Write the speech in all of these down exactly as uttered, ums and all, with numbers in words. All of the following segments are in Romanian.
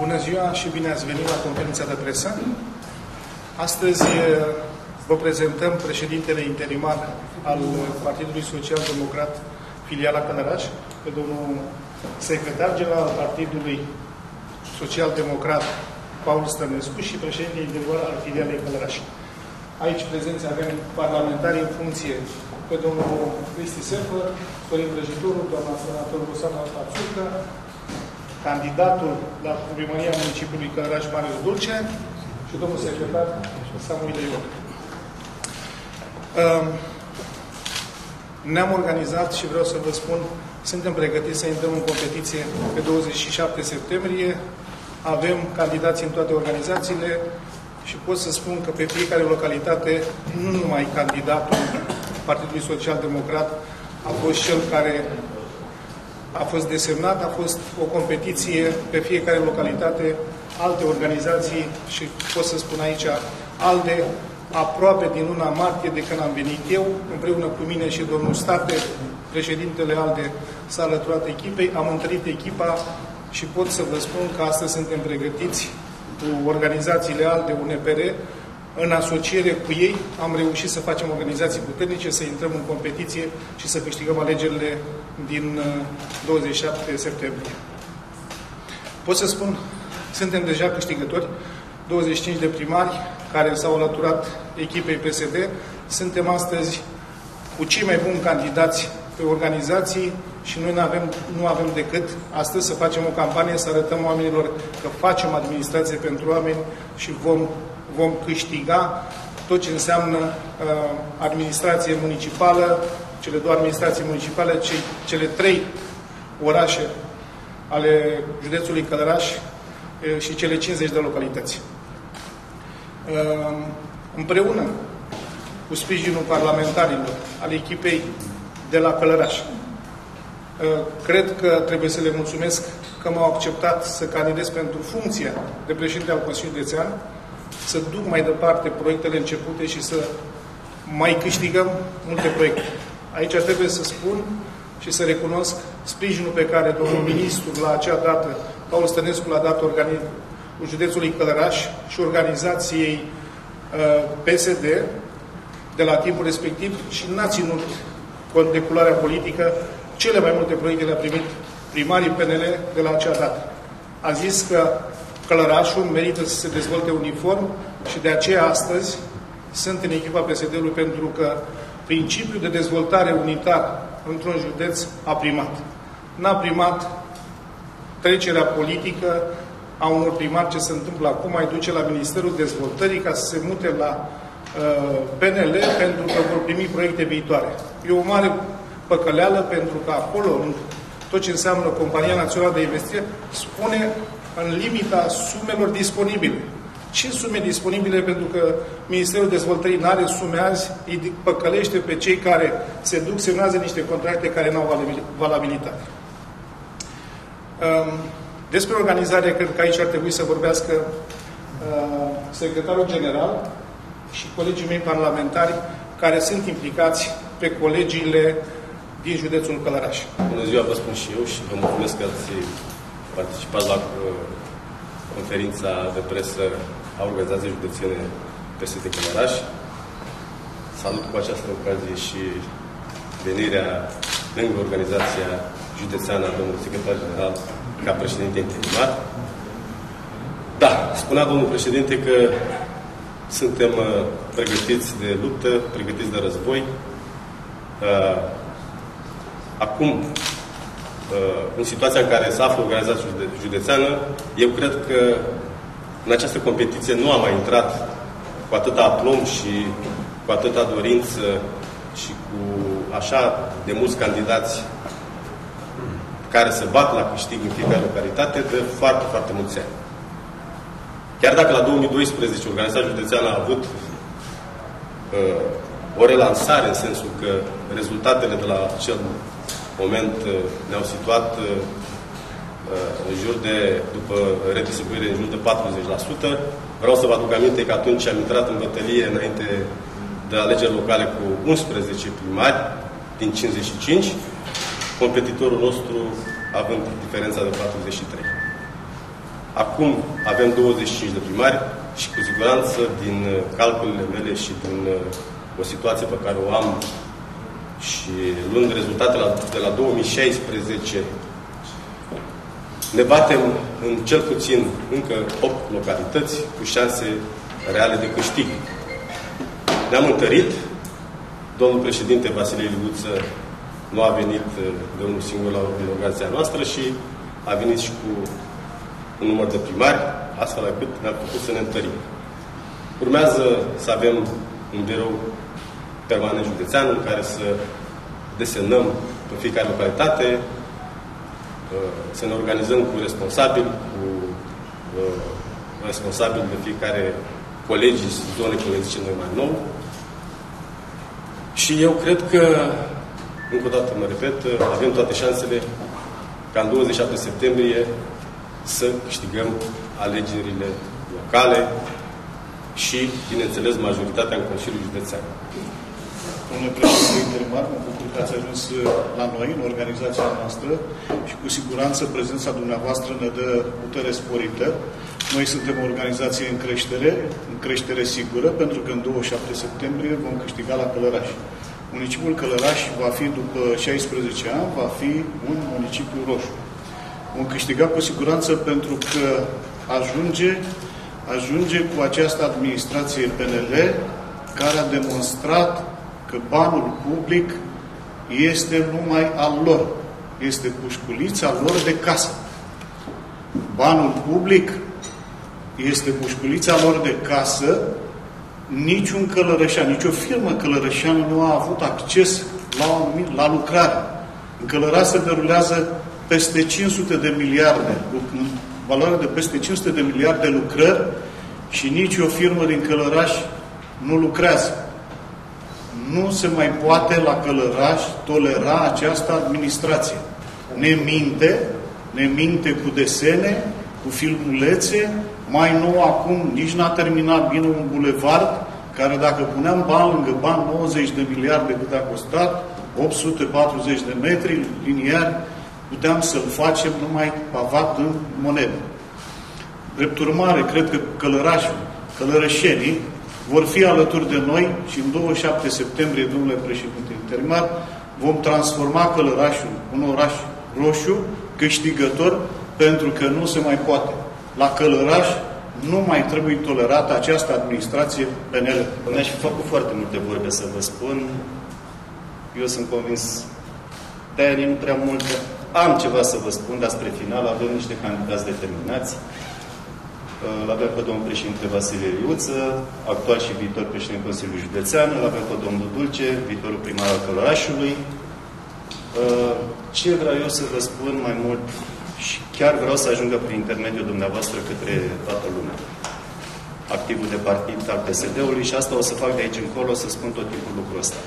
Bună ziua și bine ați venit la conferința de presă. Astăzi vă prezentăm președintele interimar al Partidului Social Democrat, filiala Călăraș, pe domnul secretar general al Partidului Social Democrat, Paul Stănescu, și președintele interimar al filialei Călăraș. Aici prezenți avem parlamentarii în funcție pe domnul Cristi Sefăr, Sorin Vrăjitorul, doamna senator Rosana Pațurcă, candidatul la primăria municipiului Călăraș, Marius Dulce, și domnul secretar Samuel Ioan. Ne-am organizat și vreau să vă spun, suntem pregătiți să intrăm în competiție pe douăzeci și șapte septembrie. Avem candidați în toate organizațiile și pot să spun că pe fiecare localitate, nu numai candidatul Partidului Social Democrat a fost cel care a fost desemnat, a fost o competiție pe fiecare localitate, alte organizații și pot să spun aici ALDE, aproape din luna martie de când am venit eu, împreună cu mine și domnul State, președintele ALDE s-a alăturat echipei, am întărit echipa și pot să vă spun că astăzi suntem pregătiți cu organizațiile ALDE, U N P R, în asociere cu ei am reușit să facem organizații puternice, să intrăm în competiție și să câștigăm alegerile din douăzeci și șapte septembrie. Pot să spun, suntem deja câștigători, douăzeci și cinci de primari care s-au alăturat echipei P S D. Suntem astăzi cu cei mai buni candidați pe organizații și noi nu avem, nu avem decât astăzi să facem o campanie, să arătăm oamenilor că facem administrație pentru oameni și vom vom câștiga tot ce înseamnă uh, administrație municipală, cele două administrații municipale, ce, cele trei orașe ale județului Călăraș uh, și cele cincizeci de localități. Uh, împreună cu sprijinul parlamentarilor al echipei de la Călăraș, uh, cred că trebuie să le mulțumesc că m-au acceptat să candidez pentru funcția de președinte al Consiliului Județean, să duc mai departe proiectele începute și să mai câștigăm multe proiecte. Aici trebuie să spun și să recunosc sprijinul pe care domnul ministru la acea dată, Paul Stănescu, l-a dat județului Călăraș și organizației uh, P S D de la timpul respectiv și n-a ținut cont de culoarea politică. Cele mai multe proiecte le-a primit primarii P N L de la acea dată. A zis că Călărașul merită să se dezvolte uniform și de aceea astăzi sunt în echipa P S D-ului, pentru că principiul de dezvoltare unitar într-un județ a primat. N-a primat trecerea politică a unor primari, ce se întâmplă acum, mai duce la Ministerul Dezvoltării ca să se mute la uh, P N L pentru că vor primi proiecte viitoare. E o mare păcăleală, pentru că acolo, în tot ce înseamnă Compania Națională de Investiție, spune în limita sumelor disponibile. Ce sume disponibile? Pentru că Ministerul Dezvoltării nu are sume azi, îi păcălește pe cei care se duc, semnează niște contracte care nu au valabilitate. Despre organizare, cred că aici ar trebui să vorbească secretarul general și colegii mei parlamentari care sunt implicați pe colegiile din județul Călăraș. Bună ziua, vă spun și eu și vă mulțumesc că ați participat la conferința de presă a Organizației Județene P S D Călăraș. Salut cu această ocazie și venirea lângă organizația județeană a domnului secretar general ca președinte interimar. Da, spunea domnul președinte că suntem pregătiți de luptă, pregătiți de război. Acum, în situația în care se află organizația județeană, eu cred că în această competiție nu am mai intrat cu atâta aplomb și cu atâta dorință și cu așa de mulți candidați care se bat la câștig în fiecare localitate de foarte, foarte mulți ani. Chiar dacă la două mii doisprezece organizația județeană a avut uh, o relansare în sensul că rezultatele de la acel moment ne-au situat în jur de, după redistribuire, în jur de patruzeci la sută. Vreau să vă aduc aminte că atunci am intrat în bătălie înainte de alegeri locale cu unsprezece primari din cincizeci și cinci, competitorul nostru având diferența de patruzeci și trei. Acum avem douăzeci și cinci de primari și cu siguranță din calculele mele și din o situație pe care o am și luând rezultatele de la două mii șaisprezece, ne batem în cel puțin încă opt localități cu șanse reale de câștig. Ne-am întărit. Domnul președinte Vasile Iliuță nu a venit de unul singur la organizația noastră și a venit și cu un număr de primari, astfel încât ne-am făcut să ne întărim. Urmează să avem un birou permanent județean în care să desemnăm pe fiecare localitate, să ne organizăm cu responsabili, cu responsabili de fiecare colegii, zone cum le zicem noi mai nou. Și eu cred că, încă o dată mă repet, avem toate șansele ca în douăzeci și șapte septembrie să câștigăm alegerile locale și, bineînțeles, majoritatea în Consiliul Județean. Domnule președinte interimar, mă bucur că ați ajuns la noi, în organizația noastră, și cu siguranță prezența dumneavoastră ne dă putere sporită. Noi suntem o organizație în creștere, în creștere sigură, pentru că în douăzeci și șapte septembrie vom câștiga la Călăraș. Municipiul Călăraș va fi, după șaisprezece ani, va fi un municipiu roșu. Vom câștiga cu siguranță pentru că ajunge, ajunge cu această administrație P N L care a demonstrat că banul public este numai al lor. Este pușculița lor de casă. Banul public este pușculița lor de casă. Niciun călărășean, nicio firmă călărășeană nu a avut acces la, la lucrare. În Călăraș se derulează peste cinci sute de miliarde, în valoare de peste cinci sute de miliarde lucrări și nici o firmă din Călăraș nu lucrează. Nu se mai poate la Călăraș tolera această administrație. Ne minte, ne minte cu desene, cu filmulețe, mai nou acum nici n-a terminat bine un bulevard, care dacă puneam bani lângă bani, nouăzeci de miliarde cât a costat, opt sute patruzeci de metri liniari, puteam să-l facem numai pavat în monedă. Drept urmare, cred că Călărașul, călărășenii, vor fi alături de noi și în douăzeci și șapte septembrie, domnule președinte interimar, vom transforma Călărașul în oraș roșu, câștigător, pentru că nu se mai poate. La Călăraș nu mai trebuie tolerată această administrație P N L. Mi-aș fi făcut foarte multe vorbe să vă spun. Eu sunt convins, de-aia nu prea multe. Am ceva să vă spun, dar spre final avem niște candidați determinați. Îl avem pe domnul președinte Vasile Iliuță, actual și viitor președinte Consiliului Județean, îl avem pe domnul Dulce, viitorul primar al Călărașului. Ce vreau eu să vă spun mai mult și chiar vreau să ajungă prin intermediul dumneavoastră către toată lumea. Activul de partid al P S D-ului și asta o să fac de aici încolo, să spun tot timpul lucrul ăsta.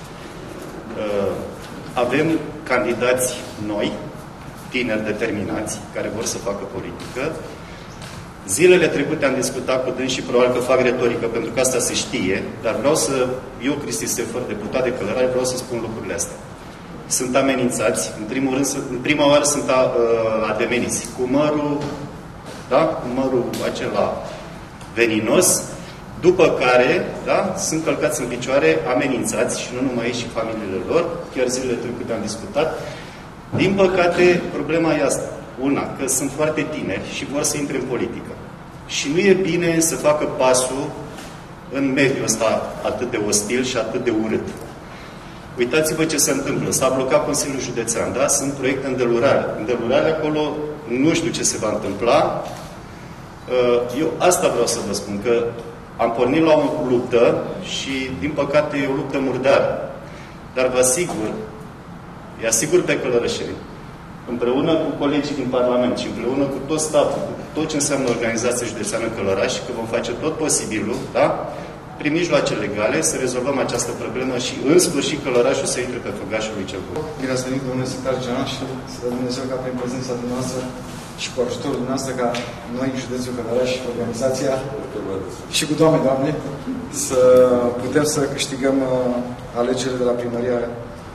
Avem candidați noi, tineri determinați, care vor să facă politică. Zilele trecute am discutat cu dâns și probabil că fac retorică, pentru că asta se știe, dar vreau să, eu, Cristi Stefer, deputat de Călăraș, vreau să spun lucrurile astea. Sunt amenințați, în primul rând, în prima oară sunt ademeniți, cu mărul, da? Cu mărul acela veninos, după care, da? Sunt călcați în picioare, amenințați, și nu numai ei, și familiile lor, chiar zilele trecute am discutat. Din păcate, problema e asta. Una, că sunt foarte tineri și vor să intre în politică. Și nu e bine să facă pasul în mediul ăsta atât de ostil și atât de urât. Uitați-vă ce se întâmplă. S-a blocat Consiliul Județean, da? Sunt proiecte în derulare. În derulare acolo nu știu ce se va întâmpla. Eu asta vreau să vă spun, că am pornit la o luptă și, din păcate, e o luptă murdară. Dar vă asigur, îi asigur pe călărășeni, împreună cu colegii din Parlament și împreună cu tot stafful, cu tot ce înseamnă Organizația Județeană Călăraș, că vom face tot posibilul, da? Prin mijloace legale, să rezolvăm această problemă și, în sfârșit, Călărașul să intre pe făgașul lui cel bun. Bine ați venit, domnule secretar general, și să vă Dumnezeu ca prin prezența dumneavoastră și cu ajutorul dumneavoastră, ca noi, județul Călăraș și organizația, și cu Doamne, Doamne, să putem să câștigăm alegerile de la primăria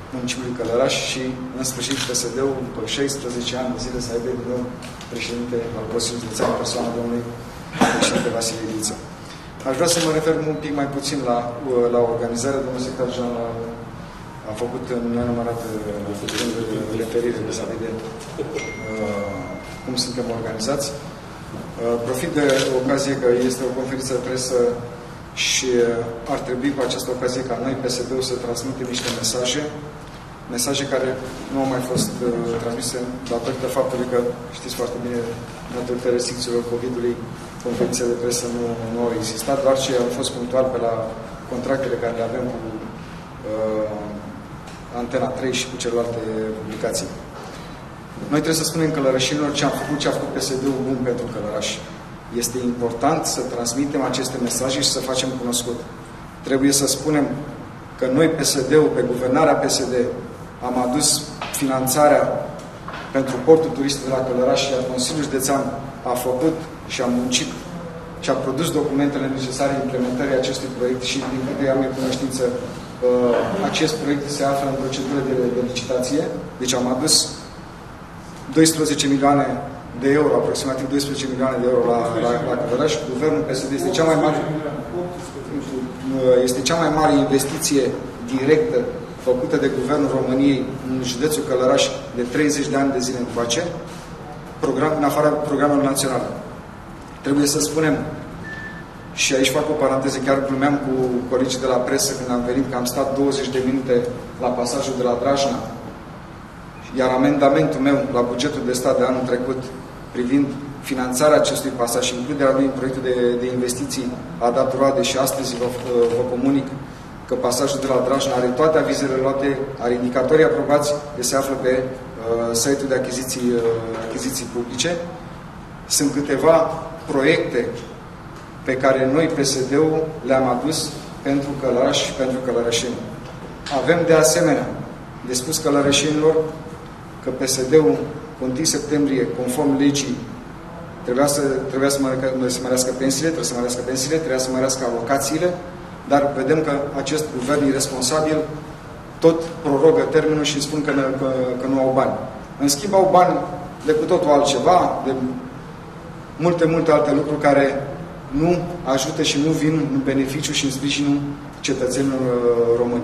municipiului Călăraș și, în sfârșit, P S D-ul, după șaisprezece ani de zile, să aibă din nou președinte al Consiliului Județean, persoana domnului președinte Vasile Iliță. Aș vrea să mă refer un pic mai puțin la, la organizare. Domnul secretar general a făcut în nenumărate referire vis-a-vis de uh, cum suntem organizați. Uh, profit de ocazie că este o conferință de presă și ar trebui cu această ocazie ca noi, P S D-ul, să transmitem niște mesaje, mesaje care nu au mai fost uh, transmise datorită faptului că, știți foarte bine, datorită restricțiilor COVID-ului, conferințe de presă nu, nu au existat, doar ce au fost punctual pe la contractele care le avem cu uh, Antena trei și cu celelalte publicații. Noi trebuie să spunem călărășenilor ce am făcut, ce a făcut P S D-ul bun pentru Călăraș. Este important să transmitem aceste mesaje și să facem cunoscut. Trebuie să spunem că noi, P S D-ul, pe guvernarea P S D, am adus finanțarea pentru portul turistic de la Călăraș, iar Consiliul Județean a făcut și a muncit și a produs documentele necesare implementării acestui proiect și, din câte am eu cunoștință, acest proiect se află în procedură de, de licitație. Deci am adus doisprezece milioane de euro, aproximativ doisprezece milioane de euro la, la, la Călăraș. Guvernul P S D este cea mai mare este cea mai mare investiție directă făcută de Guvernul României în județul Călăraș de treizeci de ani de zile încoace, program, în afara programelor naționale. Trebuie să spunem, și aici fac o paranteză, chiar glumeam cu colegii de la presă când am venit, că am stat douăzeci de minute la pasajul de la Drajna, iar amendamentul meu la bugetul de stat de anul trecut privind finanțarea acestui pasaj și includerea lui în proiectul de, de investiții a dat roade și astăzi vă, vă comunic că pasajul de la Drajna are toate avizele luate, are indicatorii aprobați, de se află pe uh, site-ul de achiziții, uh, achiziții publice. Sunt câteva proiecte pe care noi, P S D-ul, le-am adus pentru Călăraș și pentru călărășeni. Avem de asemenea de spus călărășenilor că P S D-ul, cu întâi septembrie, conform legii, trebuia să, trebuia să, mărească, să mărească pensiile, trebuie să mărească pensiile, trebuia să mărească alocațiile, dar vedem că acest guvern irresponsabil tot prorogă termenul și spun că, că, că nu au bani. În schimb, au bani de cu totul altceva, de multe, multe alte lucruri care nu ajută și nu vin în beneficiu și în sprijinul cetățenilor români.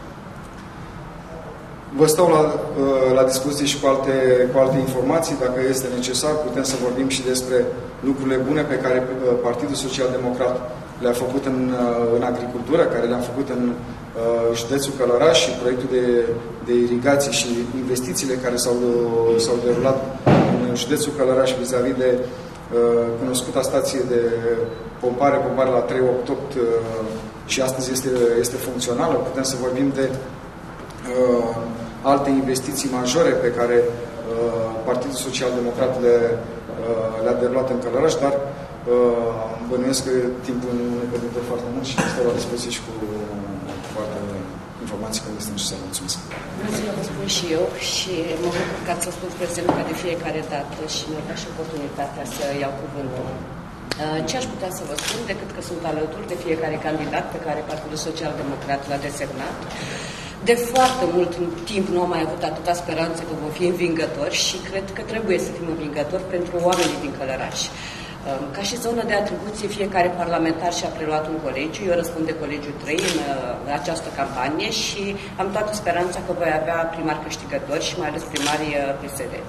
Vă stau la, la discuție și cu alte, cu alte informații. Dacă este necesar, putem să vorbim și despre lucrurile bune pe care Partidul Social Democrat le-a făcut în, în agricultură, care le-a făcut în uh, județul Călăraș și proiectul de, de irigații și investițiile care s-au derulat în județul Călăraș vis-a-vis de uh, cunoscuta stație de pompare, pompare la trei opt opt uh, și astăzi este, este funcțională. Putem să vorbim de uh, alte investiții majore pe care uh, Partidul Social Democrat le, uh, le-a derulat în Călăraș, dar uh, bănuiesc că timpul nu ne permite foarte mult și stau la dispoziție și cu foarte informații când este necesar. Mulțumesc! Bună ziua, vă spun și eu și mă bucur că ați spus prezent ca de fiecare dată și mi-a dat și oportunitatea să iau cuvântul. Ce aș putea să vă spun decât că sunt alături de fiecare candidat pe care Partidul Social Democrat l-a desemnat. De foarte mult timp nu am mai avut atâta speranță că vom fi învingători și cred că trebuie să fim învingători pentru oamenii din Călăraș. Ca și zonă de atribuție, fiecare parlamentar și-a preluat un colegiu. Eu răspund de colegiul trei în această campanie și am toată speranța că voi avea primari câștigători și mai ales primari P S D.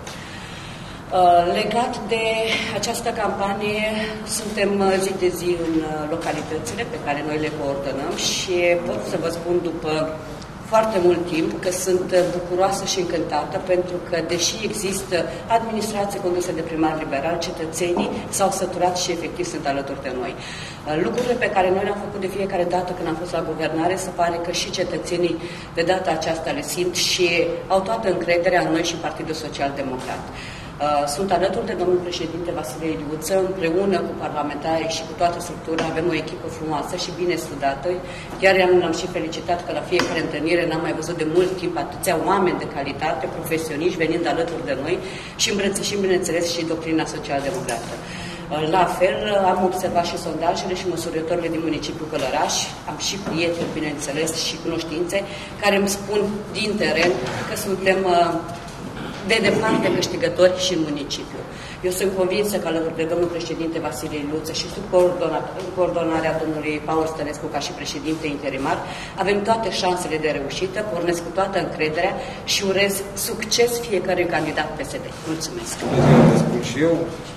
Legat de această campanie, suntem zi de zi în localitățile pe care noi le coordonăm și pot să vă spun după foarte mult timp că sunt bucuroasă și încântată pentru că, deși există administrație condusă de primar liberal, cetățenii s-au săturat și efectiv sunt alături de noi. Lucrurile pe care noi le-am făcut de fiecare dată când am fost la guvernare, se pare că și cetățenii de data aceasta le simt și au toată încrederea în noi și Partidul Social Democrat. Sunt alături de domnul președinte Vasile Iliță, împreună cu parlamentarii și cu toată structura, avem o echipă frumoasă și bine studată. Chiar l-am și felicitat că la fiecare întâlnire n-am mai văzut de mult timp atâția oameni de calitate, profesioniști, venind alături de noi și îmbrățișim, bineînțeles, și doctrina social-democrată. La fel, am observat și sondajele și măsurătorile din municipiul Călăraș, am și prieteni, bineînțeles, și cunoștințe, care îmi spun din teren că suntem de departe câștigători și în municipiu. Eu sunt convinsă că alături de domnul președinte Vasile Iluță și sub coordonarea domnului Paul Stănescu ca și președinte interimar, avem toate șansele de reușită, pornesc cu toată încrederea și urez succes fiecărui candidat P S D. Mulțumesc! Spun și eu,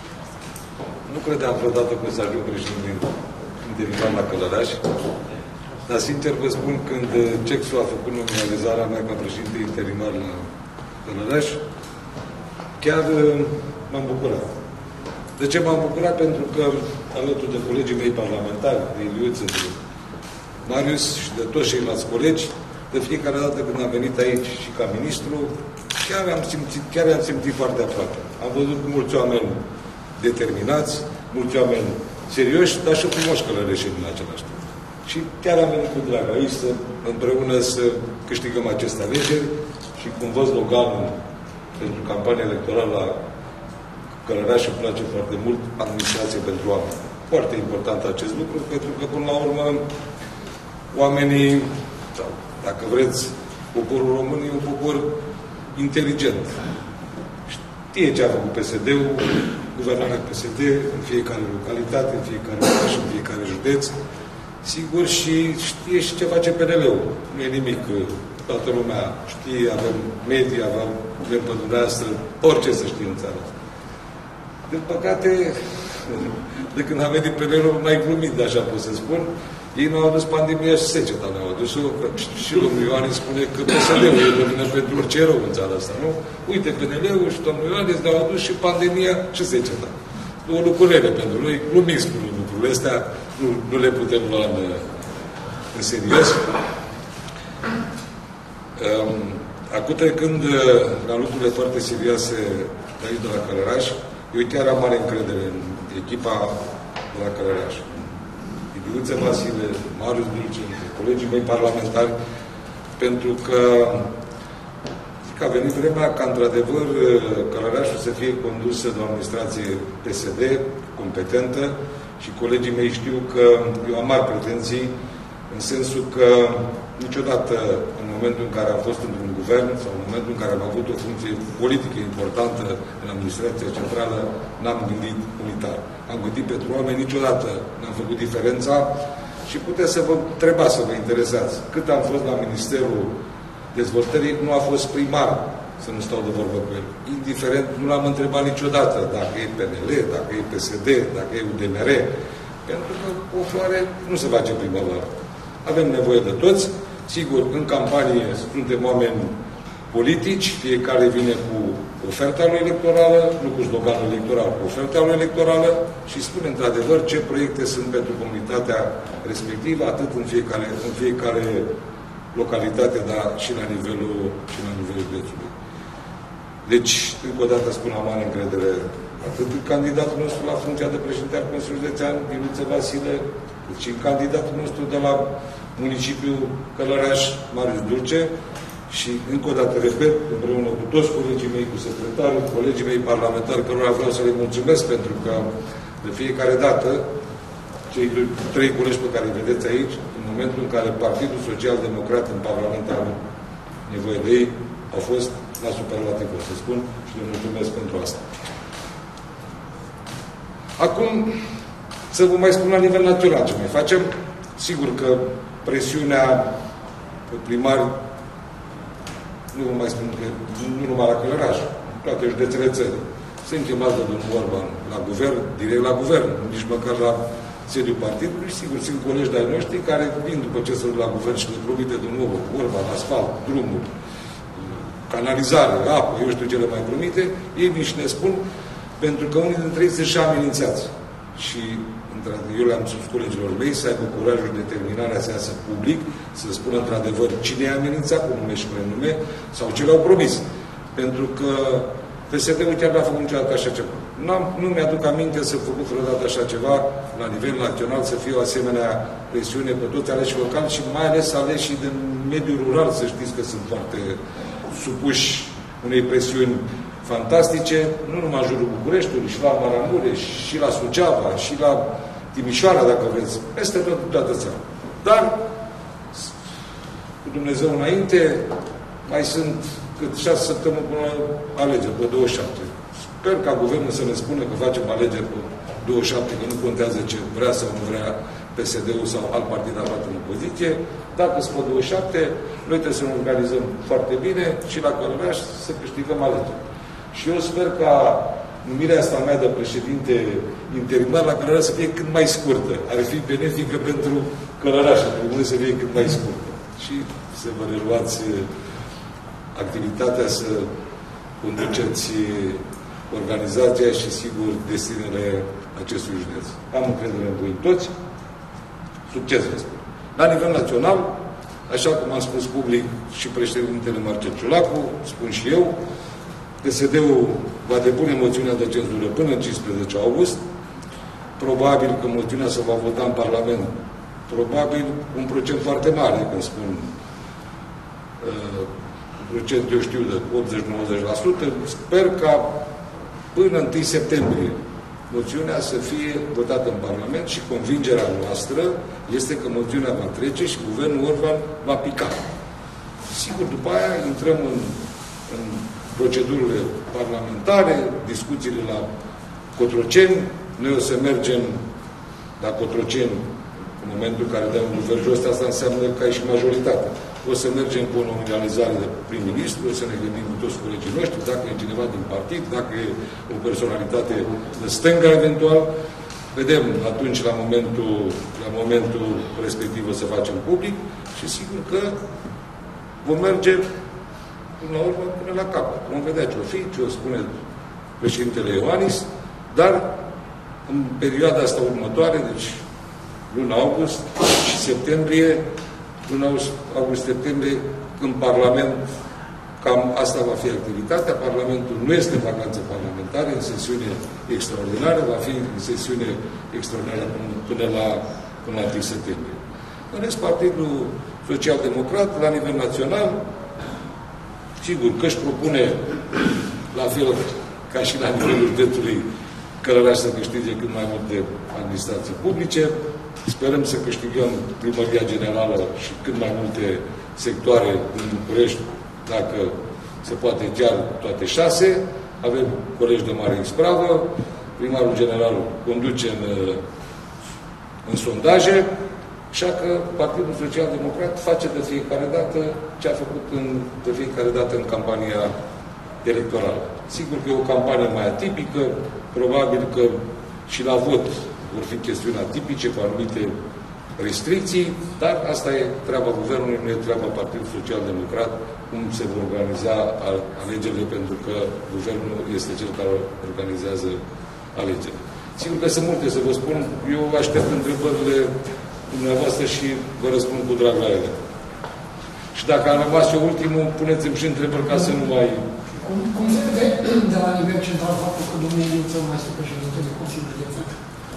nu credeam vreodată că o să ajung președinte interimar la Călăraș, dar sincer vă spun, când Cexu a făcut nominalizarea mea ca președinte interimar la Călăraș, chiar m-am bucurat. De ce m-am bucurat? Pentru că, alături de colegii mei parlamentari, de Iliuță, de Marius și de toți ceilalți colegi, de fiecare dată când am venit aici și ca ministru, chiar am simțit, chiar am simțit foarte aproape. Am văzut mulți oameni determinați, mulți oameni serioși, dar și frumoși călăreșeni în același timp. Și chiar am venit cu drag aici să, împreună să câștigăm aceste alegeri și cum văd sloganul pentru campania electorală la Călăraș, îmi place foarte mult, administrație pentru oameni. Foarte important acest lucru, pentru că, până la urmă, oamenii, sau, dacă vreți, poporul român e un popor inteligent. Știe ce a făcut P S D-ul, guvernarea P S D, în fiecare localitate, în fiecare oraș, în fiecare județ. Sigur, și știe și ce face P N L-ul. Nu e nimic. Toată lumea știe, avem media, avem, avem pe dumneavoastră, orice să știe în țara asta. Din păcate, de când a venit P N L-ul, n-ai glumit, de așa pot să spun, ei n-au adus pandemia și seceta, n-au adus-o, și domnul Ioanis spune că P S D-ul e de vină pentru orice rău în țara asta, nu? Uite, P N L-ul și domnul Ioanis ne-au adus și pandemia și seceta. Două lucruri rele pentru noi, glumim spunând lucrurile astea, nu, nu le putem lua în, în serios. Um, acum trecând la lucrurile foarte serioase de aici de la Călăraș, eu chiar am mare încredere în echipa de la Călăraș. Iliuță Vasile, Marius Dulce, colegii mei parlamentari, pentru că că a venit vremea ca, într-adevăr, Călărașul să fie condusă de o administrație P S D, competentă, și colegii mei știu că eu am mari pretenții, în sensul că niciodată, în momentul în care am fost într-un guvern sau în momentul în care am avut o funcție politică importantă în administrația centrală, n-am gândit unitar. Am gândit pentru oameni, niciodată n-am făcut diferența și puteți să vă treba să vă interesați. Cât am fost la Ministerul Dezvoltării, nu a fost primar să nu stau de vorbă cu el. Indiferent, nu l-am întrebat niciodată dacă e P N L, dacă e P S D, dacă e U D M R, pentru că o floare nu se face primăvară. Avem nevoie de toți. Sigur, în campanie suntem oameni politici, fiecare vine cu oferta lui electorală, nu cu sloganul electoral, cu oferta lui electorală și spune într-adevăr ce proiecte sunt pentru comunitatea respectivă, atât în fiecare, în fiecare localitate, dar și la nivelul, și la nivelul județului. Deci, încă o dată spun, am mare încredere atât în candidatul nostru la funcția de președinte al Consiliului Județean, Iliuță Vasile, cât și în candidatul nostru de la municipiul Călăraș, Marius Dulce, și încă o dată, repet, împreună cu toți colegii mei, cu secretarul, colegii mei parlamentari, cărora vreau să le mulțumesc pentru că de fiecare dată cei trei colegi pe care îi vedeți aici, în momentul în care Partidul Social Democrat în Parlament a avut nevoie de ei, au fost la superlativ, o să spun, și le mulțumesc pentru asta. Acum, să vă mai spun la nivel național ce mai facem. Sigur că presiunea pe primari, nu vă mai spun că nu numai la Călăraș, toate județele țării. Sunt chemați de domnul Orban la guvern, direct la guvern, nici măcar la sediul partidului. Sigur, sunt colegi de-ai noștri care vin după ce se duc la guvern și le promite de nou Orban, asfalt, drumuri, canalizare, apă, eu știu ce le mai promite, ei vin și ne spun, pentru că unii dintre ei sunt și amenințați. Și eu le-am spus colegilor mei să aibă curajul și determinarea să iasă public, să spună într-adevăr cine i-a amenințat cu nume și prenume sau ce le-au promis. Pentru că P S D-ul chiar n-a făcut niciodată așa ceva. Nu mi-aduc aminte să făcut vreodată așa ceva la nivel național, să fie o asemenea presiune pe toți aleși locali și mai ales aleșii din mediul rural, să știți că sunt foarte supuși unei presiuni fantastice, nu numai în jurul Bucureștiului, și la Maramureș, și la Suceava, și la Timișoara, dacă vreți, peste tot toată țara. Dar, cu Dumnezeu înainte, mai sunt cât șase săptămâni până alegeri, pe douăzeci și șapte. Sper ca guvernul să ne spună că facem alegeri pe douăzeci și șapte, că nu contează ce vrea sau nu vrea P S D-ul sau alt partid aflat în opoziție. Dacă sunt pe douăzeci și șapte, noi trebuie să ne organizăm foarte bine și la Călăraș să câștigăm alegeri. Și eu sper ca numirea asta mea de președinte interimar la Călăraș să fie cât mai scurtă. Ar fi benefică pentru Călăraș, trebuie să fie cât mai scurtă. Și să vă reluați activitatea, să conduceți organizația și, sigur, destinele acestui județ. Am încredere în voi toți. Succes, vă spun. La nivel național, așa cum am spus public și președintele Marcel Ciolacu, spun și eu, P S D-ul va depune moțiunea de cenzură până în cincisprezece august. Probabil că moțiunea se va vota în Parlament. Probabil un procent foarte mare, când spun uh, procent, eu știu, de optzeci la nouăzeci la sută. Sper ca până întâi septembrie moțiunea să fie votată în Parlament și convingerea noastră este că moțiunea va trece și guvernul Orban va pica. Sigur, după aia intrăm în, în procedurile parlamentare, discuțiile la Cotroceni. Noi o să mergem la Cotroceni în momentul în care dăm guvernul ăsta, asta înseamnă că ai și majoritatea. O să mergem cu o nominalizare de prim-ministru, o să ne gândim cu toți colegii noștri, dacă e cineva din partid, dacă e o personalitate de stânga eventual. Vedem atunci, la momentul, la momentul respectiv, o să facem public și sigur că vom merge până la urmă, până la capăt. Vom vedea ce o fi, ce o spune președintele Iohannis, dar în perioada asta următoare, deci luna august și septembrie, luna august-septembrie, în Parlament, cam asta va fi activitatea. Parlamentul nu este în vacanță parlamentară, în sesiune extraordinară, va fi în sesiune extraordinară până, până la, până la întâi septembrie. În rest, Partidul Social-Democrat, la nivel național, sigur că își propune, la fel ca și la nivelul județului Călăraș, să câștige cât mai multe administrații publice. Sperăm să câștigăm Primăria Generală și cât mai multe sectoare în București, dacă se poate chiar toate șase. Avem colegi de mare ispravă. Primarul general conduce în, în sondaje, așa că Partidul Social-Democrat face de fiecare dată ce a făcut în, de fiecare dată în campania electorală. Sigur că e o campanie mai atipică, probabil că și la vot vor fi chestiuni atipice, cu anumite restricții, dar asta e treaba Guvernului, nu e treaba Partidului Social-Democrat, cum se vor organiza alegerile, pentru că Guvernul este cel care organizează alegerile. Sigur că sunt multe să vă spun, eu aștept întrebările dumneavoastră și vă răspund cu drag la ele. Și dacă am rămas eu ultimul, puneți-mi și întrebări ca să nu mai... Cum, cum se vede de la nivel central faptul că domnul Iliuță mai este președinte de Consiliul Județean?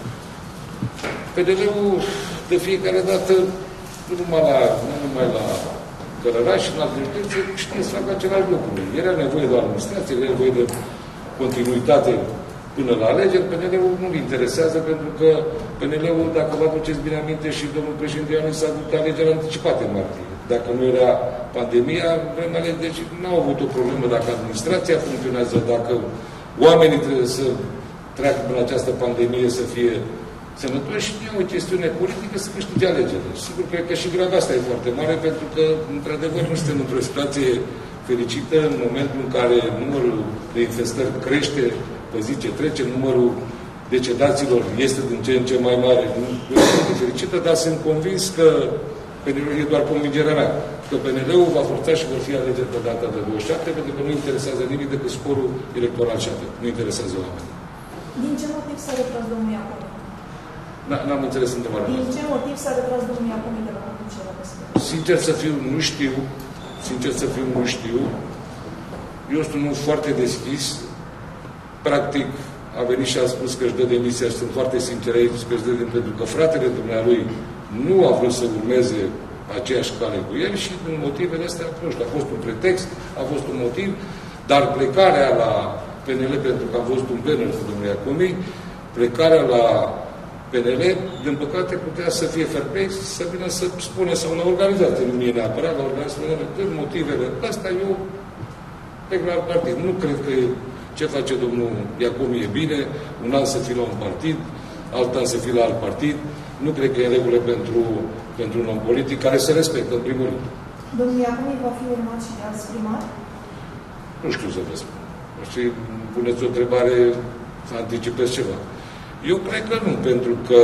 P D L-ul de fiecare dată, nu numai la, nu numai la Călăraș și în alte județe, știe să facă același lucru. Era nevoie de administrație, era nevoie de continuitate până la alegeri. P N L-ul nu-l interesează, pentru că P N L-ul, dacă vă aduceți bine aminte, și domnul președinte Iohannis s-a avut alegeri anticipate în martie. Dacă nu era pandemia, vremele, deci nu au avut o problemă dacă administrația funcționează, dacă oamenii trebuie să treacă prin această pandemie, să fie sănătoși, și e o chestiune politică să câștige alegerile. Sigur, cred că și graba asta e foarte mare, pentru că, într-adevăr, nu suntem într-o situație fericită în momentul în care numărul de infestări crește, pe zi ce trece, numărul decedaților este din ce în ce mai mare. Nu sunt fericită, dar sunt convins că P N L-ul e doar convingerea mea, că P N L-ul va forța și vor fi alegeri pe data de douăzeci și șapte, pentru că nu interesează nimic decât scorul electoral și atât. Nu interesează oamenii. Din ce motiv s-a retras domnul Iacob? N-am înțeles întrebarea. Din ce motiv s-a retras domnul Iacob de la conducerea P S D? Sincer să fiu, nu știu. Sincer să fiu, nu știu. Eu sunt unul foarte deschis. Practic, a venit și a spus că își dă demisia și sunt foarte sincer aici, că își dă demisia pentru că fratele dumnealui nu a vrut să urmeze aceeași cale cu el și din motivele astea, nu știu, a fost un pretext, a fost un motiv, dar plecarea la P N L pentru că am văzut un banner cu domnul Iacomi, plecarea la P N L, din păcate, putea să fie fair play, să vină să spune sau la organizație, nu mie neapărat, la organizație, din motivele astea, eu plec la partid. Nu cred că ce face domnul Iacomi e bine, un an să fie la un partid, alt an să fie la alt partid. Nu cred că e în regulă pentru, pentru un om politic care se respectă, în primul rând. Domnul Iacomi va fi urmat și de alți primari? Nu știu să vă spun. Și puneți o întrebare, să anticipez ceva. Eu cred că nu, pentru că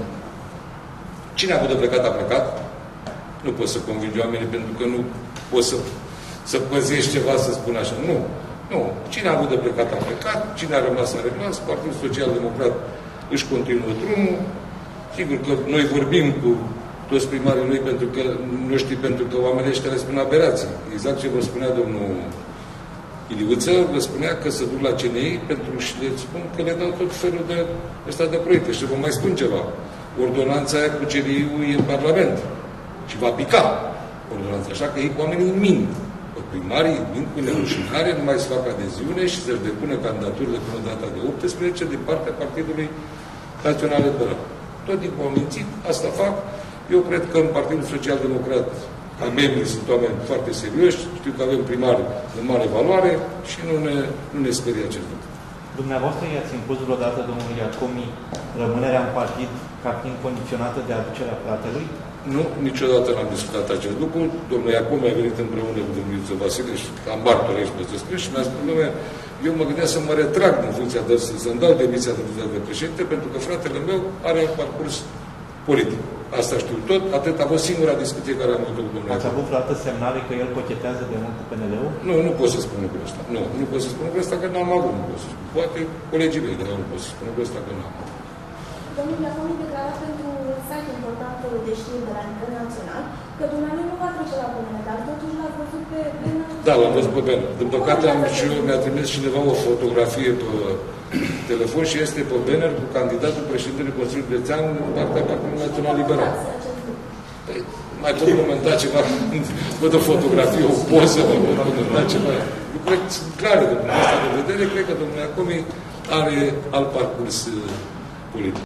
cine a avut de plecat, a plecat. Nu poți să convingi oamenii, pentru că nu poți să, să păzești ceva, să spun așa. Nu. Nu. Cine a avut de plecat, a plecat. Cine a rămas, a rămas. Partidul Social-Democrat își continuă drumul. Sigur că noi vorbim cu toți primarii lui pentru că nu știu, pentru că oamenii ăștia le spun aberații. Exact ce vă spunea domnul Iliuță, vă spunea că se duc la C N I pentru și le spun că le dau tot felul de ăsta de proiecte. Și vă mai spun ceva. Ordonanța aia cu C N I-ul e în Parlament. Și va pica ordonanța. Așa că ei cu oamenii mint. Primarii mint cu nerușinare, nu mai să facă adeziune și să-și depună candidaturile până data de optsprezece de partea Partidului Național Liberal. Tot timpul au mințit, asta fac. Eu cred că în Partidul Social-Democrat, ca membrii sunt oameni foarte serioși, știu că avem primari de mare valoare și nu ne, nu ne sperie acest lucru. Dumneavoastră i-ați impus vreodată domnului Iacomi rămânerea în partid ca fiind condiționată de aducerea fratelui? Nu, niciodată n-am discutat acest lucru. Domnul Iacomi a venit împreună cu domnul Iuță Vasile și am martor aici pe să scris și mi-a spus, domnule, eu mă gândeam să mă retrag din funcția de, să-mi dau demisia de funcția de președinte, pentru că fratele meu are un parcurs politic. Asta știu tot, atât a fost singura discuție care am avut cu domnul Iacomi. Ați avut vreodată semnale că el cochetează de mult cu P N L-ul? Nu, nu pot să spun lucrul ăsta. Nu, nu pot să spun lucrul ăsta, că n-am avut, nu pot să spun. Poate colegii mei, dar nu pot să spun lucrul ăsta, că n-am avut. Domnul Iacomi declara pentru un site important de știri de la nivel național că dumneavoastră nu va trece la P N L, dar totuși l-ați văzut pe banner. Da, l-am văzut pe banner. Din păcate, am și eu, mi-a trimis cineva o fotografie pe telefon și este pe banner cu candidatul președintele Consiliului Județean în partea Partidului Național Liberal. Păi, mai pot comenta ceva, văd o fotografie, o poză, mă pot comenta ceva. Eu cred că sunt clare din asta de vedere, cred că domnul Iacomi are alt parcurs politic.